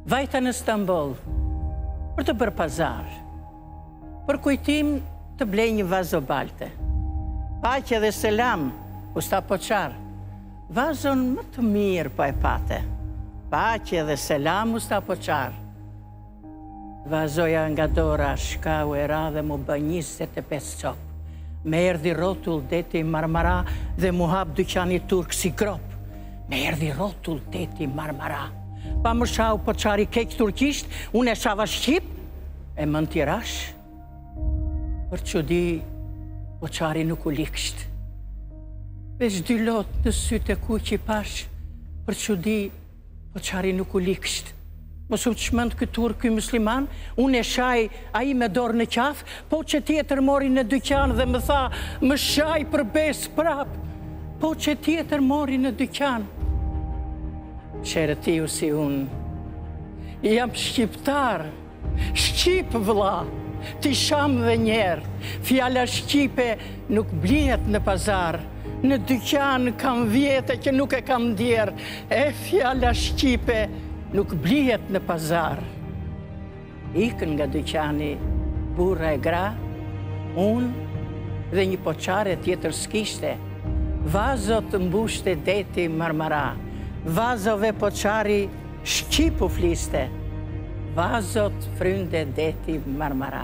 Vajta në Istanbul për të bërë pazar, për kujtim të blej një vazo balte. Paqe dhe selam, usta Poçar, vazon më të mirë po e pate. Paqe dhe selam, usta Poçar. Vazoja nga dora, shkau e ra dhe mu bë 25 copë. Me erdhi rotull deti Marmara dhe mu hap dyqani turk si grop. Me erdhi rotull deti Marmara. Pa më shau Poçari kejk turkisht, unë e shava shqip, e më në tirash. Për që di, Poçari nuk u liksht. Veç 2 lot në sytë e ku që i pash, për që di, Poçari nuk u liksht. Mos u çmend ky turk, ky musliman, unë e shaj, ai me dorë në qaf, po që tjetër mori në dyqan dhe më tha, më shaj për bes prap, po që tjetër mori në dyqan. Shere tiu si unë, jam shqiptar, shqip vëlla, ti sham dhe njerë, fjala shqipe nuk blihet në pazar, në dyqan kam vjete që nuk e kam ndjerë, e fjala shqipe nuk blihet në pazar. Ikën nga dyqani burra e gra, unë dhe një Poçare tjetër s'kishte. Vazot mbushte deti Marmara, vazove Poçari shqipu fliste, vazot frynde deti Marmara.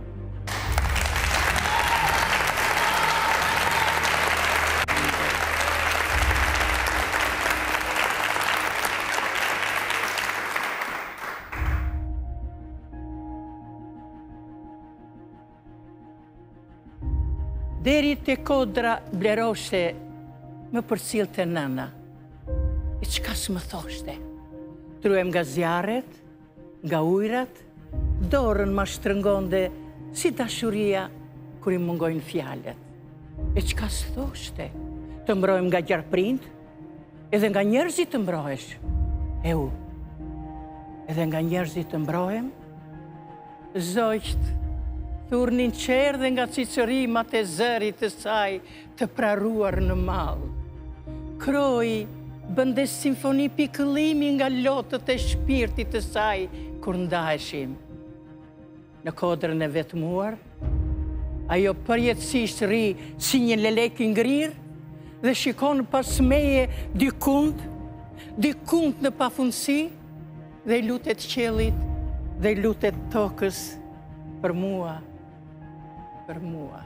Deri te kodra bleroshe, më përcil të nëna. E qka s'më thoshte? Truem nga zjarret, nga ujrat, dorën ma shtrëngonde si dashuria kur i mungojnë fjallet. E qka s'thoshte? Të mbrojmë nga gjarprind, edhe nga njerëzit të mbrohesh. Edhe nga njerëzit të mbrohem, zojqt, thurnin qerë dhe nga cicërimat e zërit të saj të praruar në mall. Kroi bënde simfoni pikëllimi nga lotët e shpirtit të saj kur ndaheshim. Në kodrën e vetmuar, ajo përjetësisht ri si një lelek i ngrirë dhe shikon pas meje dikund në pafundësi dhe i lutet qiellit dhe i lutet tokës për mua. Për mua.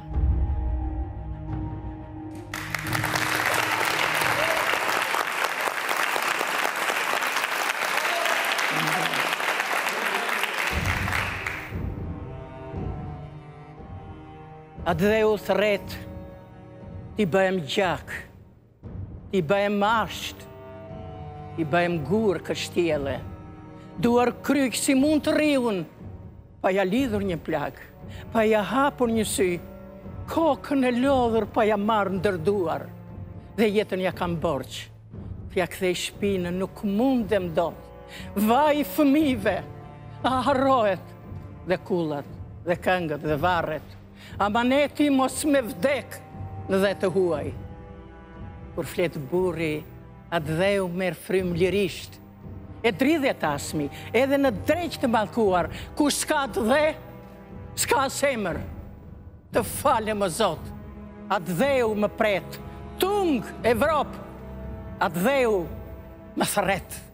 Atë dhe u thret, ti bëhem gjak, ti bëhem masht, ti bëhem gur kështjele, duar kryq si mund të riun, pa ja lidhur një plak. Pa ja hapur një sy, kokën e lodhur pa ja marrë ndërduar, dhe jetën ja kam borç. T'ja kthej shpinën nuk mundem dot. Vaj fëmijëve, a harrohet dhe kullat, dhe këngët, dhe varret. Amaneti mos me vdek dhe të huaj. Kur flet burri, atë dheu merr frym lirisht. E dridhet asmi, edhe në dreq të mallkuar, ku s'ka të dhe, s'ka semër, të fale më Zot, atë dheu më pret, tung Evropë, atë dheu më thret.